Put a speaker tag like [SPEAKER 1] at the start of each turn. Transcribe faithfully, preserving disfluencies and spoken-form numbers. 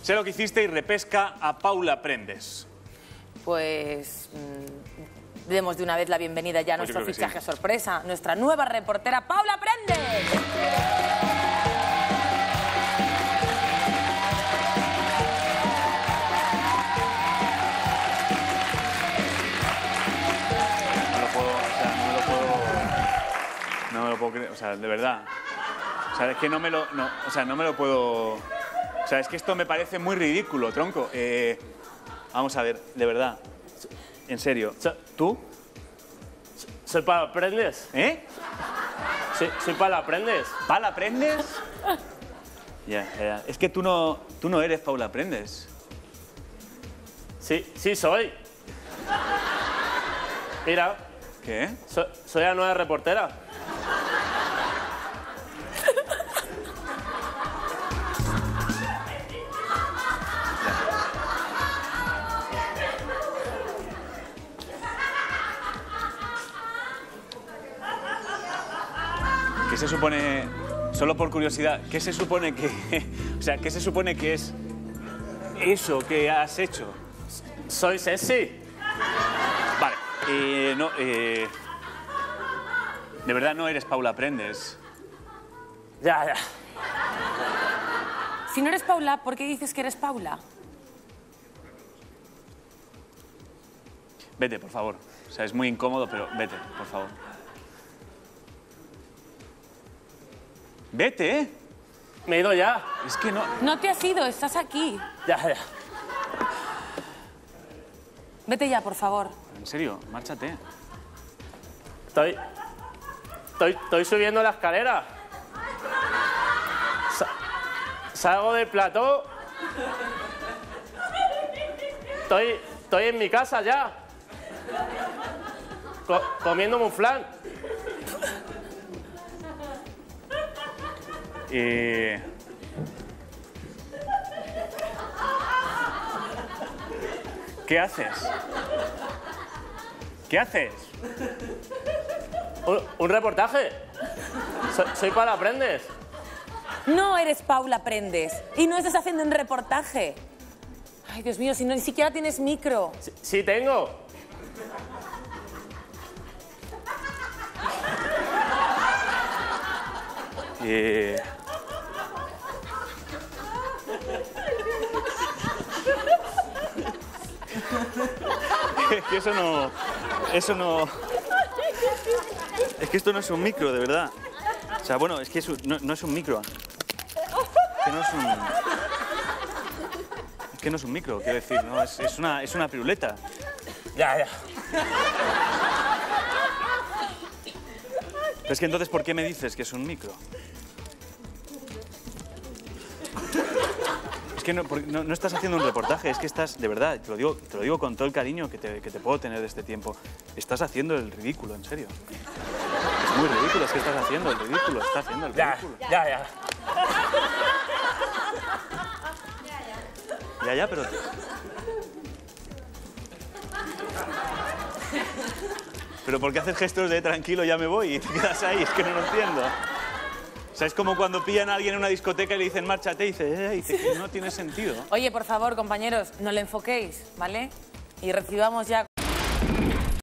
[SPEAKER 1] Sé lo que hiciste y repesca a Paula Prendes.
[SPEAKER 2] Pues mmm, demos de una vez la bienvenida ya a
[SPEAKER 1] Pues
[SPEAKER 2] nuestro fichaje
[SPEAKER 1] sí.
[SPEAKER 2] sorpresa, nuestra nueva reportera Paula Prendes.
[SPEAKER 1] No lo puedo, o sea, no me lo puedo, no me lo puedo creer, o sea, de verdad. O sea, es que no me lo, no, o sea, no me lo puedo, o sea, es que esto me parece muy ridículo, tronco. Eh, vamos a ver, de verdad, en serio, ¿tú?
[SPEAKER 3] Soy Paula Prendes.
[SPEAKER 1] ¿Eh?
[SPEAKER 3] Sí, soy Paula Prendes.
[SPEAKER 1] ¿Paula Prendes? Ya, ya, es que tú no, tú no eres Paula Prendes.
[SPEAKER 3] Sí, sí soy. Mira,
[SPEAKER 1] ¿Qué?
[SPEAKER 3] soy, soy la nueva reportera.
[SPEAKER 1] ¿Qué se supone, solo por curiosidad, qué se supone que, o sea, qué se supone que es eso que has hecho?
[SPEAKER 3] Soy sexy.
[SPEAKER 1] Vale, eh, no, eh, de verdad no eres Paula Prendes.
[SPEAKER 3] Ya, ya.
[SPEAKER 2] Si no eres Paula, ¿por qué dices que eres Paula?
[SPEAKER 1] Vete, por favor. O sea, es muy incómodo, pero vete, por favor. Vete, ¿eh?
[SPEAKER 3] Me he ido ya.
[SPEAKER 1] Es que no...
[SPEAKER 2] No te has ido, estás aquí.
[SPEAKER 3] Ya, ya.
[SPEAKER 2] Vete ya, por favor.
[SPEAKER 1] En serio, márchate.
[SPEAKER 3] Estoy... Estoy, estoy subiendo la escalera. Sa- salgo del plató. Estoy, estoy en mi casa ya. Co- comiéndome un flan.
[SPEAKER 1] Eh... ¿Qué haces? ¿Qué haces?
[SPEAKER 3] Un, un reportaje. Soy, soy Paula Prendes.
[SPEAKER 2] No eres Paula Prendes y no estás haciendo un reportaje. Ay, Dios mío, si no, ni siquiera tienes micro.
[SPEAKER 3] Sí, sí tengo.
[SPEAKER 1] Eh... Es que eso no... Eso no... Es que esto no es un micro, de verdad. O sea, bueno, es que es un- no, no es un micro. Es que no es un... Es que no es un micro, quiero decir, ¿no? Es, es una, es una piruleta.
[SPEAKER 3] Ya, ya.
[SPEAKER 1] Pero es que entonces, ¿por qué me dices que es un micro? Es que no, por- no, no estás haciendo un reportaje, es que estás, de verdad, te lo digo, te lo digo con todo el cariño que te, que te puedo tener de este tiempo. Estás haciendo el ridículo, en serio. Es muy ridículo, es que estás haciendo el ridículo, estás haciendo el
[SPEAKER 3] Ya,
[SPEAKER 1] ridículo.
[SPEAKER 3] ya, ya.
[SPEAKER 1] Ya, ya, pero... Pero ¿por qué haces gestos de tranquilo, ya me voy y te quedas ahí? Es que no lo entiendo. O sea, es como cuando pillan a alguien en una discoteca y le dicen márchate y dice, eh, y dice que no tiene sentido.
[SPEAKER 2] Oye, por favor, compañeros, no le enfoquéis, ¿vale? Y recibamos ya